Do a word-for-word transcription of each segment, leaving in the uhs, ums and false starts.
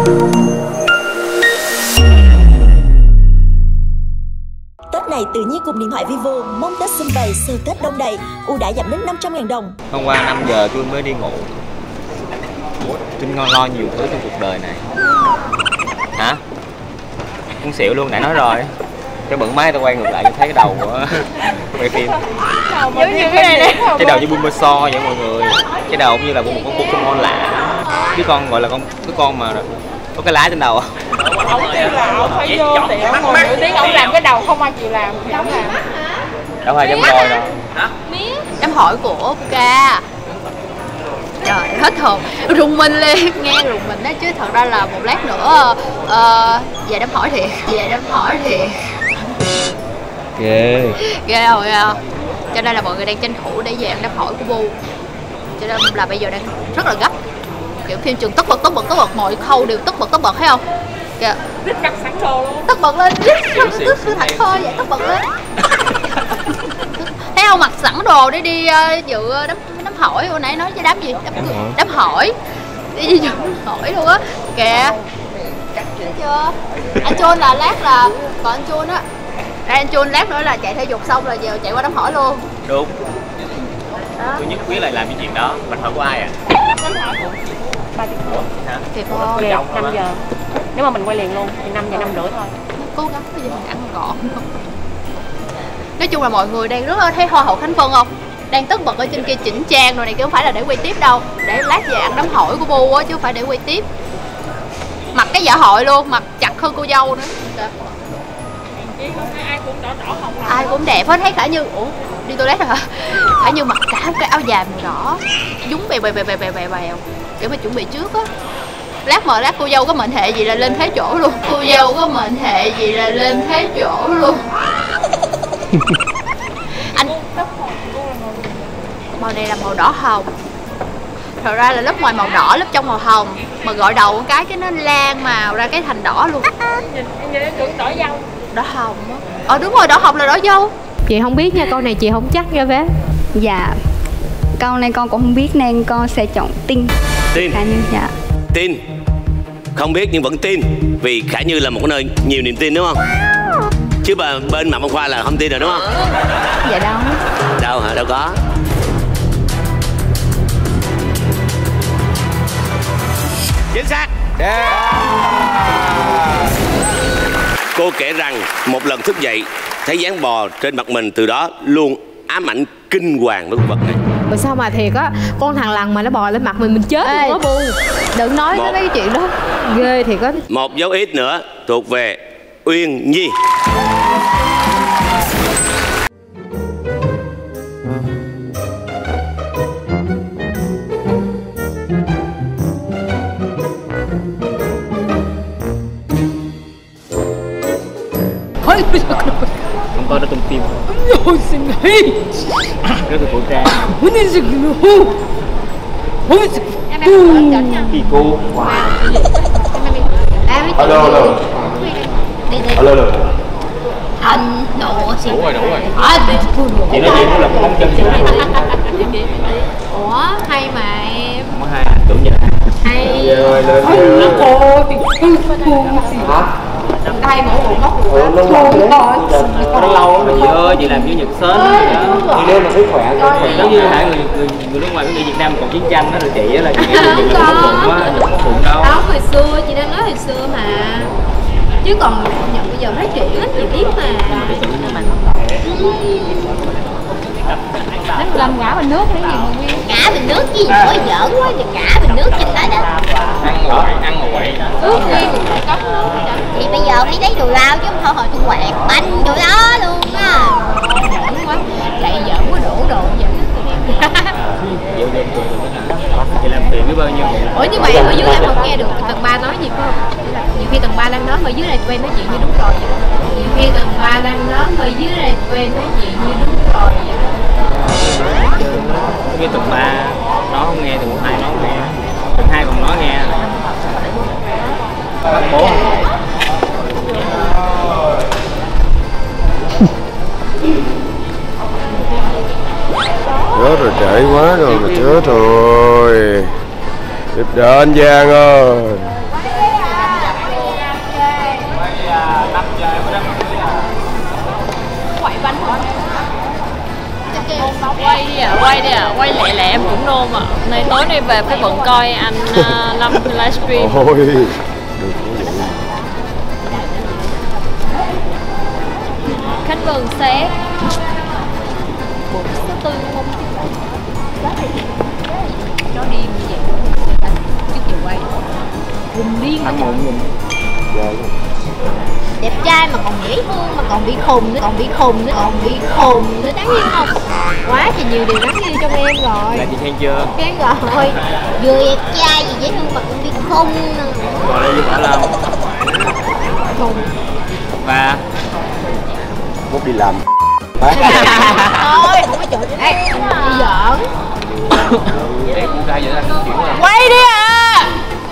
Tết này tự nhiên cùng điện thoại Vivo mong Tết xung vầy, sờ Tết đông đầy, ưu đãi giảm đến năm trăm ngàn đồng. Hôm qua năm giờ tôi mới đi ngủ. Tôi ngon lo nhiều thứ trong cuộc đời này. Hả? Muốn xỉu luôn, nãy nói rồi. Cái bận máy tao quay ngược lại cho thấy cái đầu của quay phim. Giống như cái này nè. Cái đầu như Bulbasaur vậy mọi người. Cái đầu cũng như là một con Pokemon lạ. Cái con gọi là con cái con mà có cái lá trên đầu. Ông kêu là ông phải vô thì ông ngồi nửa tiếng ông làm cái đầu không ai chịu làm thì ông làm. Đâu phải dám coi đâu. Đám hỏi của Puka. Trời hết hồn, rùng mình lên, nghe rùng mình đó chứ thật ra là một lát nữa uh, về đám hỏi thiệt, về đám hỏi thiệt. Ghê. Ghê không, ghê không? Cho nên là mọi người đang tranh thủ để về ăn đám hỏi của Bu. Cho nên là bây giờ đang rất là gấp. Kiểu phim trường tất bật tất bật tất bật, mọi khâu đều tất bật tất bật thấy không? Kìa. Rít mặt sẵn sờ luôn. Tất bật lên, rít cứ cứ thẳng thôi vậy, tất bật lên. Thấy không, mặc sẵn đồ để đi uh, dự đám đám hỏi, hồi nãy nói với đám gì? Đám, đám hỏi. Đi dự đám hỏi luôn á. Kìa. Thấy chưa? Anh Chôn là lát là, còn anh Chôn á. Đây anh Chôn lát nữa là chạy thể dục xong là giờ chạy qua đám hỏi luôn. Đúng. Đó. Tôi nhất quyết là làm cái chuyện đó. Bạn hỏi của ai à? Đám hỏi của ba chục rưỡi. Hả? Thiệt không? Về năm giờ. Nếu mà mình quay liền luôn thì năm giờ năm rưỡi thôi. Cố gắng bây giờ mình ăn gọn. Nói chung là mọi người đang rất là thấy hoa hậu Khánh Vân không? Đang tất bật ở trên kia chỉnh trang rồi này, chứ không phải là để quay tiếp đâu. Để lát về ăn đám hỏi của Bu á, chứ không phải để quay tiếp. Mặc cái dạ hội luôn, mặc chặt hơn cô dâu nữa. Ai cũng đỏ đỏ hồng hồng. Ai cũng đẹp hết, thấy Khả Như, ủa đi toilet rồi hả? Khả Như mặc cả cái áo dài màu đỏ, dúng bèo bèo bèo bèo bèo bèo bèo, kiểu mà chuẩn bị trước á. Lát mà lát cô dâu có mệnh hệ gì là lên thế chỗ luôn. Cô dâu có mệnh hệ gì là lên thế chỗ luôn. Anh màu này là màu đỏ hồng. Thật ra là lớp ngoài màu đỏ, lớp trong màu hồng. Mà gọi đầu một cái cái nó lan màu ra cái thành đỏ luôn. Nhìn nhìn tưởng đỏ dâu. Đỏ hồng á. Ờ đúng rồi, đỏ hồng là đỏ dâu. Chị không biết nha, câu này chị không chắc nha bé. Dạ, câu này con cũng không biết nên con sẽ chọn tin. Tin. Khả Như. Dạ. Tin. Không biết nhưng vẫn tin. Vì Khả Như là một cái nơi nhiều niềm tin đúng không? Chứ bà bên Mạc Văn Khoa là không tin rồi đúng không? Dạ đâu. Đâu hả? Đâu có. Chính xác. Yeah. Cô kể rằng một lần thức dậy thấy dáng bò trên mặt mình, từ đó luôn ám ảnh kinh hoàng với con vật này. Rồi sao mà thiệt á, con thằng lằn mà nó bò lên mặt mình mình chết luôn á Bu. Đừng nói Một. cái chuyện đó. Ghê thiệt á. Một dấu ít nữa thuộc về Uyên Nhi. Không có đó trong phim. Ôi xin hãy. Rất là cổ trang. Muốn đi dịch hù. Ôi Kỳ cô. Alo alo. Alo alo. Anh nộ xì. Đủ rồi, đủ rồi. Anh Chị nói chuyện là không chân gì. Ủa hay mà em. Không có hai, tưởng như là Hay. Rồi lên giờ. cô thì hư hư gì. Hả? Đây mẫu bộ móc Ừ, lâu lâu đấy. nó lâu lắm chị ơi, chị làm như Nhật Sến đó. Đi lên mà thấy khỏe rồi. Giống như hả người người người nước ngoài, người Việt Nam còn chiến tranh đó rồi chị á, là chị nghĩ là đừng có bụng á, đừng có bụng đâu. Đó hồi xưa, chị đang nói hồi xưa mà. Chứ còn nhận bây giờ phát triển á, chị biết mà. Nó làm ngã bình nước cái gì mà Nguyên. Ngã bình nước cái gì nổi giỡn quá, thì ngã bình nước trên đó đó. Ăn ngồi, ăn ngồi quậy. Ước Nguyên thì phải cấm nước. Thì bây giờ mới lấy đồ lao chứ không thôi hồi tôi quẹt banh đồ đó luôn á. Giỡn quá, chạy giỡn quá đổ đồ vậy. Chị làm tiền với bao nhiêu? Ủa nhưng mà em ở dưới em không nghe được tầng ba nói gì phải không? Nhiều khi tầng ba đang nói mà dưới này tụi em nói chuyện như đúng rồi vậy. Nhiều khi tầng ba đang nói mà dưới này tụi em nói chuyện như đúng rồi vậy. Cái tầng ba nó không nghe thì một hai nó không nghe. Tầng hai còn nói nghe. Tầng bốn. Chết rồi, trễ quá rồi mà chết rồi. Tiếp đến Giang ơi. à, quay đi à, quay lẹ lẹ em cũng nôn à. Nay tối nay về phải bận coi anh uh, Lâm livestream. Ôi, được Khánh Vân xét bốn số tư không? Nó điên như vậy. Chút chiều quay. Hùng điên. Ăn muộn nhìn. Đẹp trai mà còn dễ thương mà còn bị khùng nữa, còn bị khùng nữa, còn bị khùng nữa, đáng yêu không? Quá thì nhiều điều đáng yêu trong em rồi. Là chị khen chưa? Khen rồi. Vừa đẹp trai gì dễ thương mà còn bị khùng nữa. Rồi đây Võ Lâm. Khùng. Và Bút đi làm. Thôi, không có chuyện đấy. Đi giỡn. Quay đi à.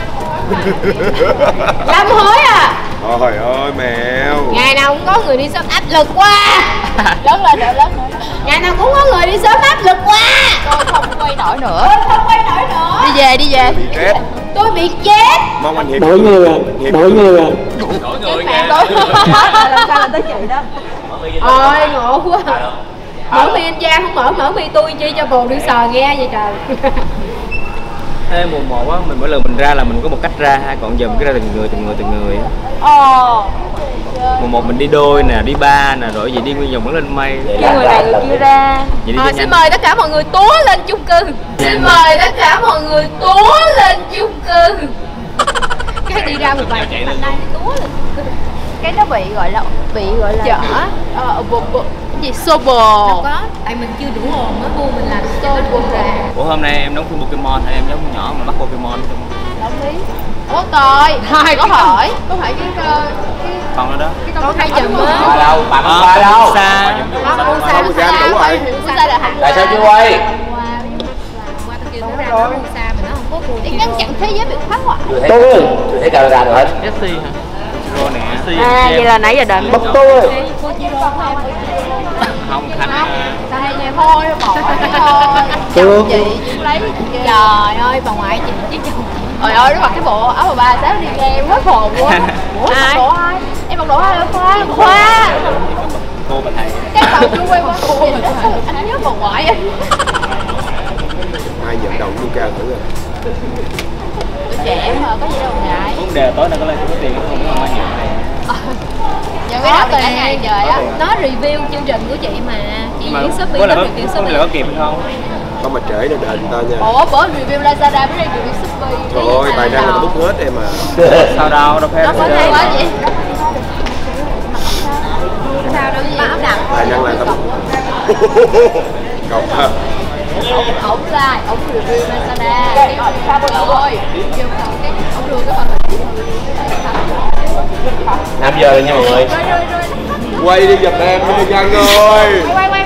Làm hối à. Trời ơi mèo. Ngày nào cũng có người đi sớm áp lực quá. Lớn lên nữa, lớn lên. Ngày nào cũng có người đi sớm áp lực quá. Tôi không quay nổi nữa. Tôi không quay nổi nữa. Đi về, đi về. Bị chết. Tôi bị chết. Mong anh Hiệp. Đổi người à, đổi người à. đổi người nha. Làm sao là tới chị đó. Ôi ngộ quá. Mở mi anh Giang không mở, mở mi tôi chi cho bồ đi sờ nghe vậy trời. Thế mùa một á, mình mỗi lần mình ra là mình có một cách ra ha, còn giờ mình cứ ra từng người từng người từng người á. Ồ. Mùa một mình đi đôi nè, đi ba nè, rồi gì đi nguyên vòng vẫn lên mây. Kêu người này người kia ra. Vậy đi Ờ, cho xin nhanh. mời tất cả mọi người túa lên chung cư. Xin mời tất cả mọi người túa lên chung cư. Cái đi ra một vài cái đây túa lên chung cư. Cái nó bị gọi là bị gọi là Chở. ờ bộ bộ cái gì sober. Đâu có, tại mình chưa đủ hồn á, bu mình làm tôi buồn ra. Ủa hôm nay em đóng phim Pokemon hay em giống nhỏ mà bắt Pokemon không? Đồng ý. Ủa coi, Hai có cái hỏi, có phải cái cái Con đó đó. cái con hai chùm á. Ở đâu? Bà không qua đâu? Xa. Nó mua xa, mua xa, đủ rồi. mua xa là hành. Tại sao chưa quay? Qua qua tôi kêu nó ra nó mua xa mà nó không có buồn. Để ngăn chặn thế giới bị phá hoại. Chưa thấy, chưa thấy camera được hết. Jessie hả? Zero nè. À vậy là nãy giờ đợi Bắt tôi. Không, Khánh. Đây nè thôi, bỏ đi thôi. Chồng chị lấy trời ơi bà ngoại chị chứ chồng. Trời ơi nó mặc cái bộ áo bà ba sáng đi nghe em hết hồn luôn. Ủa mặc độ ai? Em mặc độ ai ở khoa? Khoa. Cô bà thầy. Cái đầu chưa quay qua cô nhìn anh nhớ bà ngoại anh. Ai vận động luôn ca thử rồi. Trẻ mà có gì đâu ngại. Vấn đề tối nay có lên có tiền không có ai nhận này. Giờ cái nào cả ngày trời á. Nó review chương trình của chị mà. Chị diễn Shopee có nó là có, review có Shopee. là có kịp hay không? Không mà trễ để đền người ta nha. Ủa bữa review Lazada mới review Shopee. Thôi tài năng là bút hết em mà. Sao đâu, đâu phải. Nó có hay quá vậy. Sao đâu gì? Áo đậm. Tài năng là ta bút. Cọc ha. Ổng ổng ra, ổng review Lazada. Cái ổng sao rồi? Kêu cái ổng đưa cái phần năm giờ rồi nha mọi người. Quay đi Việt Nam đi Giang ơi. quay quay